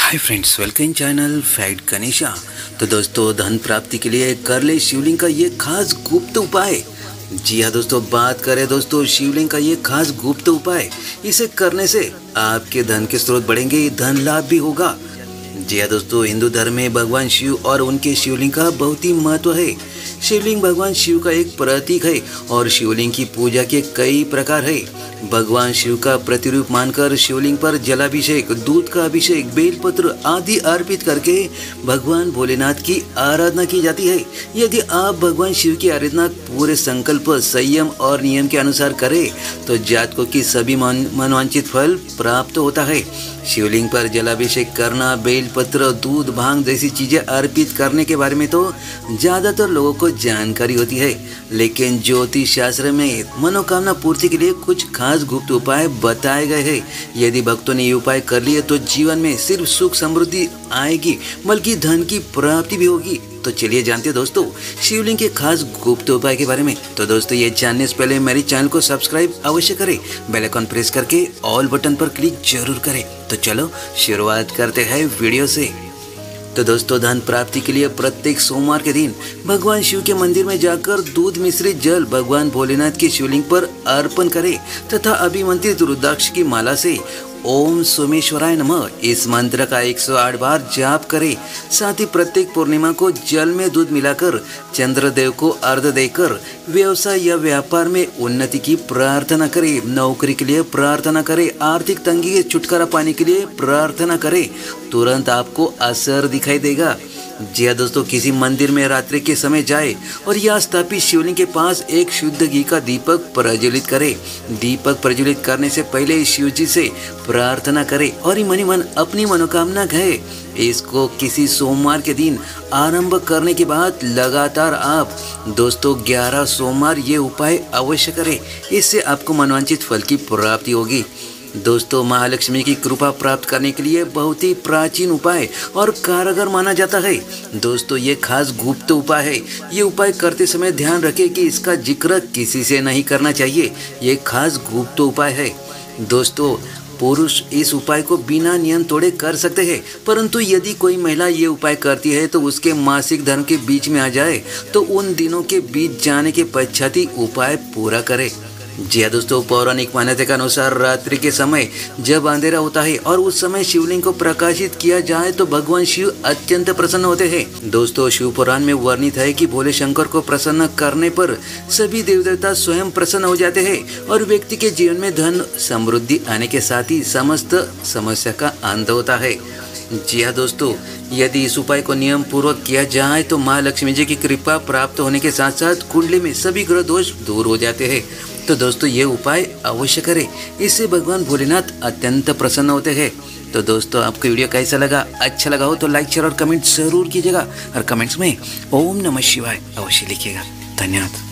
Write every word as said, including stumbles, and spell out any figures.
हाय friends, welcome channel fact Ganesha. तो दोस्तों, धन प्राप्ति के लिए कर ले शिवलिंग का ये खास गुप्त उपाय। जी हाँ दोस्तों, बात करें दोस्तों शिवलिंग का ये खास गुप्त उपाय। इसे करने से आपके धन के स्रोत बढ़ेंगे, धन लाभ भी होगा। जी हाँ दोस्तों, हिंदू धर्म में भगवान शिव और उनके शिवलिंग का बहुत ही महत्व है। शिवलिंग भगवान शिव का एक प्रतीक है और शिवलिंग की पूजा के कई प्रकार है। भगवान शिव का प्रतिरूप मानकर शिवलिंग पर जलाभिषेक, दूध का अभिषेक, बेलपत्र आदि अर्पित करके भगवान भोलेनाथ की आराधना की जाती है। यदि आप भगवान शिव की आराधना पूरे संकल्प, संयम और नियम के अनुसार करें तो जातकों की सभी मनवांछित फल प्राप्त होता है। शिवलिंग पर जलाभिषेक करना, बेलपत्र, दूध, भांग जैसी चीजें अर्पित करने के बारे में तो ज्यादातर लोगों को जानकारी होती है, लेकिन ज्योतिष शास्त्र में मनोकामना पूर्ति के लिए कुछ खास गुप्त उपाय बताए गए हैं। यदि भक्तों ने ये उपाय कर लिए तो जीवन में सिर्फ सुख समृद्धि आएगी, बल्कि धन की प्राप्ति भी होगी। तो चलिए जानते हैं दोस्तों शिवलिंग के खास गुप्त उपाय के बारे में। तो दोस्तों, ये जानने से पहले मेरे चैनल को सब्सक्राइब अवश्य करें, बेल आइकन प्रेस करके ऑल बटन पर क्लिक जरूर करें। तो चलो शुरुआत करते हैं वीडियो से। तो दोस्तों, धन प्राप्ति के लिए प्रत्येक सोमवार के दिन भगवान शिव के मंदिर में जाकर दूध मिश्रित जल भगवान भोलेनाथ की शिवलिंग पर अर्पण करें तथा अभिमंत्रित रुद्राक्ष की माला से ओम सोमेश्वराय नमः इस मंत्र का एक सौ आठ बार जाप करें। साथ ही प्रत्येक पूर्णिमा को जल में दूध मिलाकर चंद्रदेव को अर्घ्य देकर व्यवसाय या व्यापार में उन्नति की प्रार्थना करें, नौकरी के लिए प्रार्थना करें, आर्थिक तंगी से छुटकारा पाने के लिए प्रार्थना करें। तुरंत आपको असर दिखाई देगा। जी हाँ दोस्तों, किसी मंदिर में रात्रि के समय जाए और यहाँ स्थापित शिवलिंग के पास एक शुद्ध घी का दीपक प्रज्वलित करें। दीपक प्रज्वलित करने से पहले शिव जी से प्रार्थना करें और मन ही मन अपनी मनोकामना कहे। इसको किसी सोमवार के दिन आरंभ करने के बाद लगातार आप दोस्तों ग्यारह सोमवार ये उपाय अवश्य करें। इससे आपको मनोवांछित फल की प्राप्ति होगी। दोस्तों, महालक्ष्मी की कृपा प्राप्त करने के लिए बहुत ही प्राचीन उपाय और कारगर माना जाता है। दोस्तों, ये खास गुप्त उपाय है। ये उपाय करते समय ध्यान रखें कि इसका जिक्र किसी से नहीं करना चाहिए। ये खास गुप्त उपाय है। दोस्तों, पुरुष इस उपाय को बिना नियम तोड़े कर सकते हैं, परंतु यदि कोई महिला ये उपाय करती है तो उसके मासिक धर्म के बीच में आ जाए तो उन दिनों के बीच जाने के पश्चात ही उपाय पूरा करे। जी हाँ दोस्तों, पौराणिक मान्यता के अनुसार रात्रि के समय जब अंधेरा होता है और उस समय शिवलिंग को प्रकाशित किया जाए तो भगवान शिव अत्यंत प्रसन्न होते हैं। दोस्तों, शिव पुराण में वर्णित है कि भोले शंकर को प्रसन्न करने पर सभी देव देवता स्वयं प्रसन्न हो जाते हैं और व्यक्ति के जीवन में धन समृद्धि आने के साथ ही समस्त समस्या का अंत होता है। जी हाँ दोस्तों, यदि इस उपाय को नियम पूर्वक किया जाए तो माँ लक्ष्मी जी की कृपा प्राप्त होने के साथ साथ कुंडली में सभी ग्रह दोष दूर हो जाते हैं। तो दोस्तों, ये उपाय अवश्य करें, इससे भगवान भोलेनाथ अत्यंत प्रसन्न होते हैं। तो दोस्तों, आपको वीडियो कैसा लगा? अच्छा लगा हो तो लाइक, शेयर और कमेंट जरूर कीजिएगा और कमेंट्स में ओम नमः शिवाय अवश्य लिखिएगा। धन्यवाद।